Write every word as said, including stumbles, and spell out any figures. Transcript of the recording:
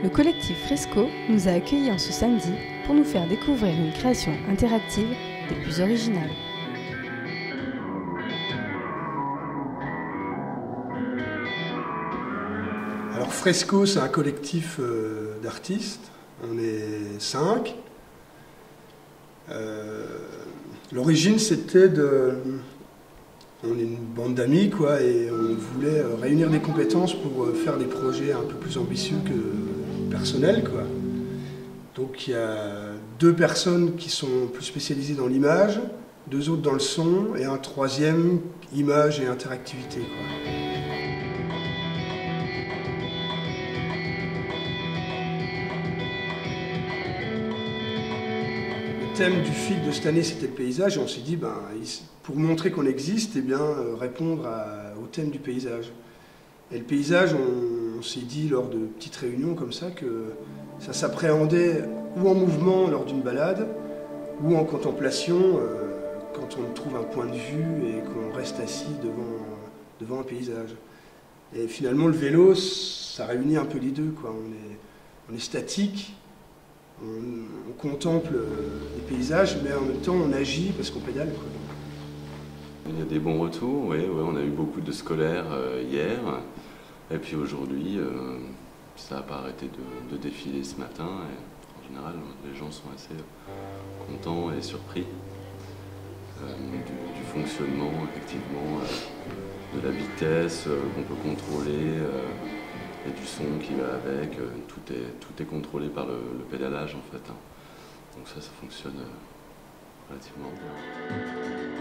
Le collectif Fresco nous a accueillis en ce samedi pour nous faire découvrir une création interactive des plus originales. Alors Fresco, c'est un collectif euh, d'artistes. On est cinq. Euh, L'origine, c'était de... On est une bande d'amis, quoi, et on voulait euh, réunir des compétences pour euh, faire des projets un peu plus ambitieux que personnels, quoi. Donc il y a deux personnes qui sont plus spécialisées dans l'image, deux autres dans le son, et un troisième, image et interactivité, quoi. Le thème du fil de cette année, c'était le paysage, et on s'est dit, ben, pour montrer qu'on existe, eh bien, euh, répondre à, au thème du paysage. Et le paysage, on, on s'est dit lors de petites réunions comme ça que ça s'appréhendait ou en mouvement lors d'une balade, ou en contemplation euh, quand on trouve un point de vue et qu'on reste assis devant, devant un paysage. Et finalement, le vélo, ça réunit un peu les deux, quoi. On est, on est statique. On, on contemple les paysages, mais en même temps on agit parce qu'on pédale, quoi. Il y a des bons retours, oui, ouais, on a eu beaucoup de scolaires euh, hier, et puis aujourd'hui, euh, ça n'a pas arrêté de, de défiler ce matin, et en général, les gens sont assez contents et surpris euh, du, du fonctionnement, effectivement, euh, de la vitesse euh, qu'on peut contrôler, euh, et du son qui va avec, tout est, tout est contrôlé par le, le pédalage en fait. Donc ça, ça fonctionne relativement bien.